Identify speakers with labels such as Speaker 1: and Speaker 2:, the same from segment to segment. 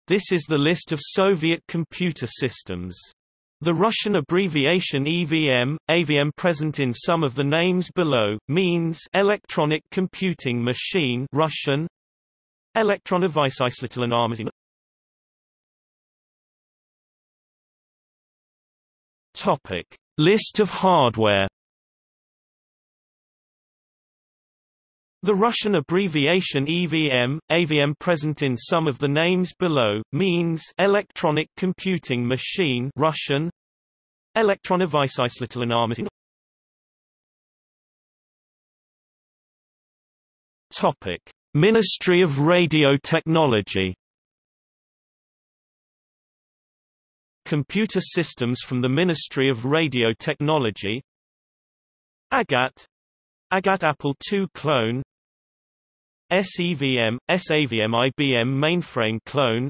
Speaker 1: This is the list of Soviet computer systems. The Russian abbreviation EVM, AVM present in some of the names below, means Electronic Computing Machine Russian, Elektronovysysleteln Armazin. Topic: List of hardware. The Russian abbreviation EVM, AVM present in some of the names below, means Electronic Computing Machine Russian, Elektronovysysleteln Armazin. Topic: Ministry of Radio Technology. Computer systems from the Ministry of Radio Technology. AGAT Apple II clone. SEVM IBM mainframe clone.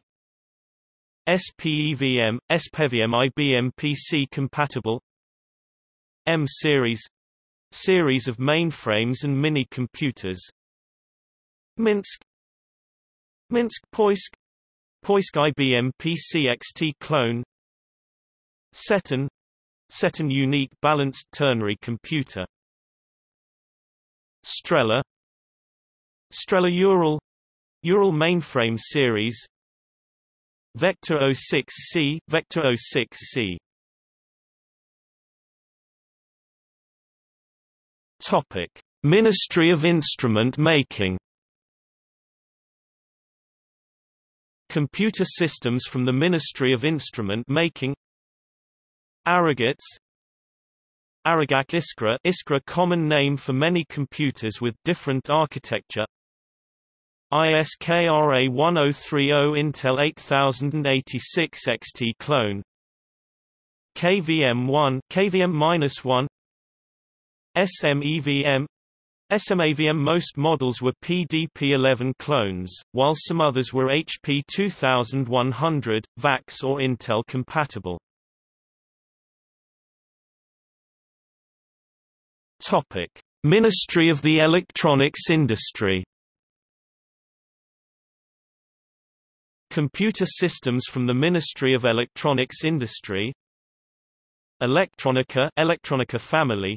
Speaker 1: SPEVM IBM PC compatible. M series of mainframes and mini computers. Minsk Poisk IBM PC XT clone. Ceton unique balanced ternary computer. Strela Ural mainframe series. Vector 06C Topic: Ministry of Instrument Making. Computer systems from the Ministry of Instrument Making. Arrogats Arrogak Iskra common name for many computers with different architecture. ISKRA 1030 Intel 8086 XT clone. KVM1 KVM-1 SMEVM Most models were PDP-11 clones, while some others were HP 2100, VAX or Intel compatible. Topic: Ministry of the Electronics Industry. Computer systems from the Ministry of Electronics Industry. Electronica family.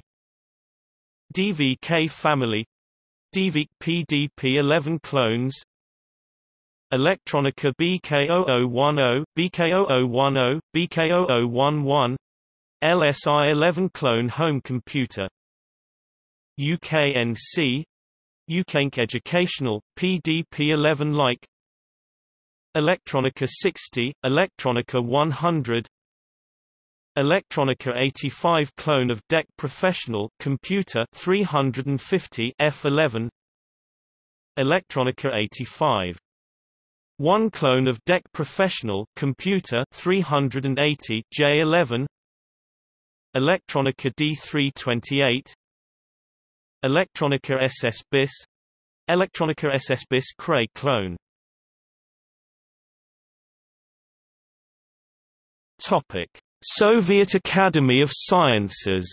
Speaker 1: DVK family. DVK PDP-11 clones. Electronica BK0010, BK0010, BK0011. LSI-11 clone home computer. UKNC UKNC educational, PDP-11-like. Electronica 60, Electronica 100. Electronica 85 clone of DEC Professional computer 350 F11. Electronica 85 1 clone of DEC Professional computer 380 J11. Electronica D328. Electronica SS BIS Electronica SS BIS Cray clone. Topic: Soviet Academy of Sciences.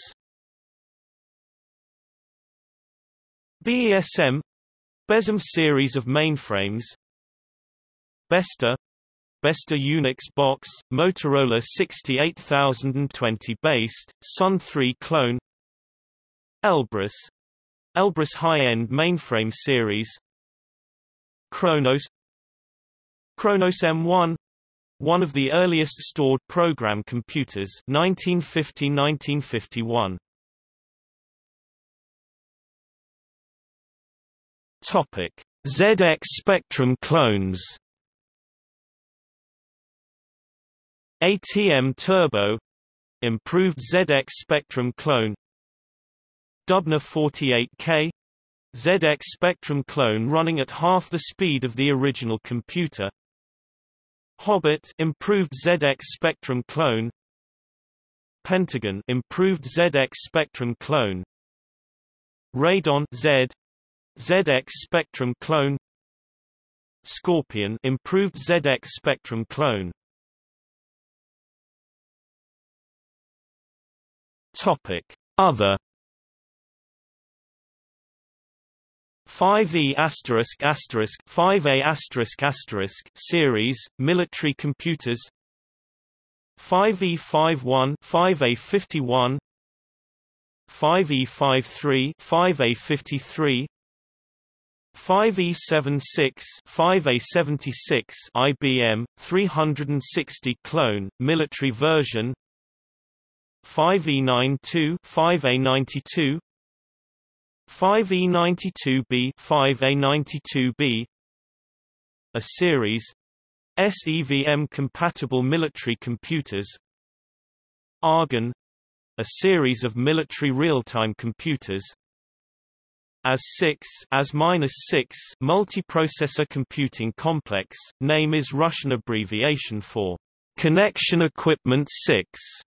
Speaker 1: BESM Besm series of mainframes. Besta Unix box, Motorola 68020 based, Sun 3 clone. Elbrus high-end mainframe series. Kronos M1 one of the earliest stored program computers, 1950–1951. Topic: ZX Spectrum clones. ATM Turbo improved ZX Spectrum clone. Dubna 48K ZX Spectrum clone running at half the speed of the original computer. Hobbit improved ZX Spectrum clone. Pentagon improved ZX Spectrum clone. Radon ZX Spectrum clone. Scorpion improved ZX Spectrum clone. Topic: Other. 5E****, 5A****, series, military computers. 5E51, 5A51, 5E53, 5A53, 5E76, 5A76, IBM 360 clone military version. 5E92, 5A92, 5E92B, 5A92B, a series SEVM-compatible military computers. Argon, a series of military real-time computers. AS6, AS-6 multiprocessor computing complex, name is Russian abbreviation for Connection Equipment 6.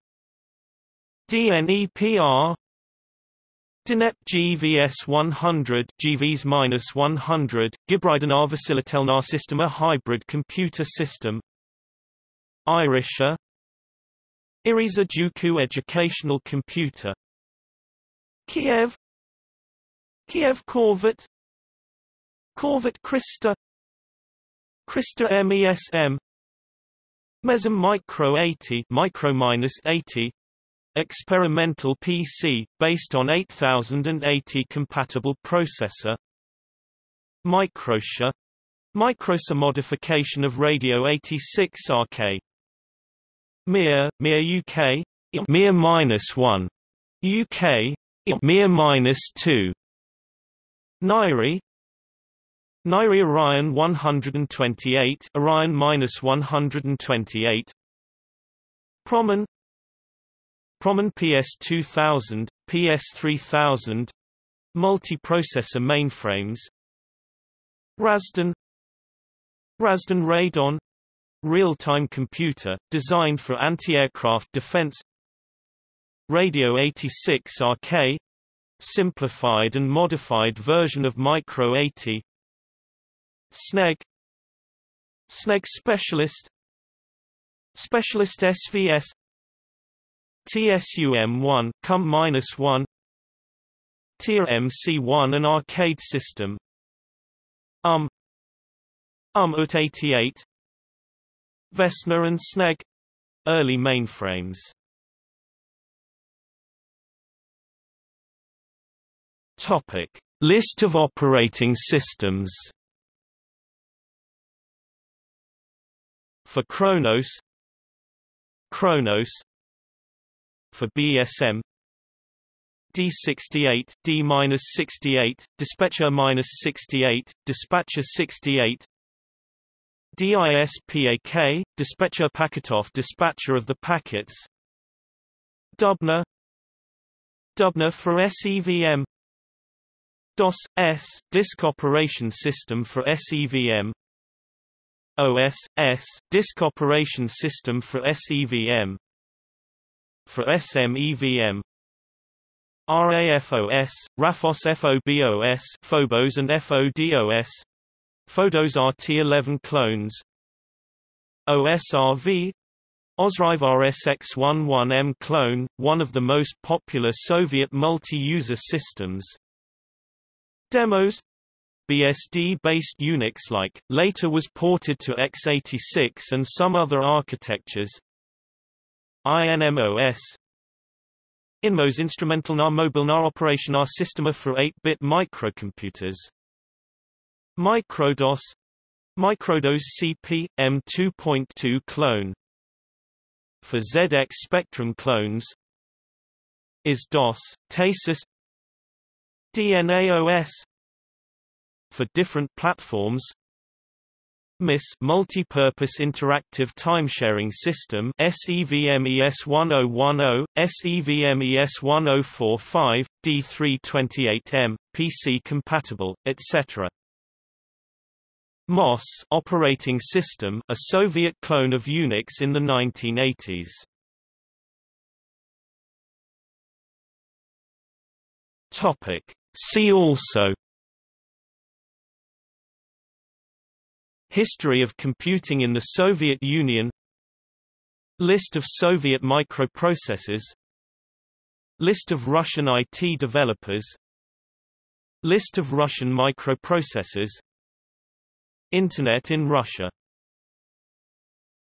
Speaker 1: DNEPR, DNEP GVS 100, GVS-100, Gibryden Arvacilitelnar System, a hybrid computer system. Irisha, Iriza Juku educational computer. Kiev, Kiev Corvet, Corvet Krista, Krista MESM, Mesm Micro 80, Micro-80, experimental PC, based on 8080 compatible processor. Microsha, Microsa modification of Radio 86RK. Mir, Mir UK, Mir-1, UK, Mir-2. Nairi, Nairi Orion 128, Orion-128. Promen, Promen PS2000, PS3000, multiprocessor mainframes. Razdan, Razdan Radon, real-time computer, designed for anti-aircraft defense. Radio 86RK, simplified and modified version of Micro 80. SNEG, SNEG Specialist, Specialist SVS, TSUM1, CUM-1, TIR-MC1, an arcade system. UT-88, Vesna and SNEG, early mainframes. Topic: List of operating systems. For Kronos, Kronos. For BSM, D68, D-68, Dispatcher-68, Dispatcher-68. DISPAK, Dispatcher Packetoff, dispatcher of the packets. Dubna, Dubna for SEVM. DOS-S, Disk Operation System for SEVM. OS-S, Disk Operation System for SEVM. For SMEVM. RAFOS, Rafos FOBOS, Phobos and FODOS. Photos RT11 clones. OSRV, Osrive RSX11M clone, one of the most popular Soviet multi-user systems. Demos, BSD-based Unix-like, later was ported to x86 and some other architectures. INMOS, INMOS Instrumentalnar Mobilnar Operationar Systema for 8-bit microcomputers. Microdos, Microdos CP, M2.2 clone. For ZX Spectrum clones. IS-DOS, Tasis. DNAOS. For different platforms. MIS Multipurpose Interactive Timesharing System, SEVM ES1010, SEVM ES1045, D328M, PC compatible, etc. MOS operating system, a Soviet clone of Unix in the 1980s. Topic: See also. History of computing in the Soviet Union. List of Soviet microprocessors. List of Russian IT developers. List of Russian microprocessors. Internet in Russia.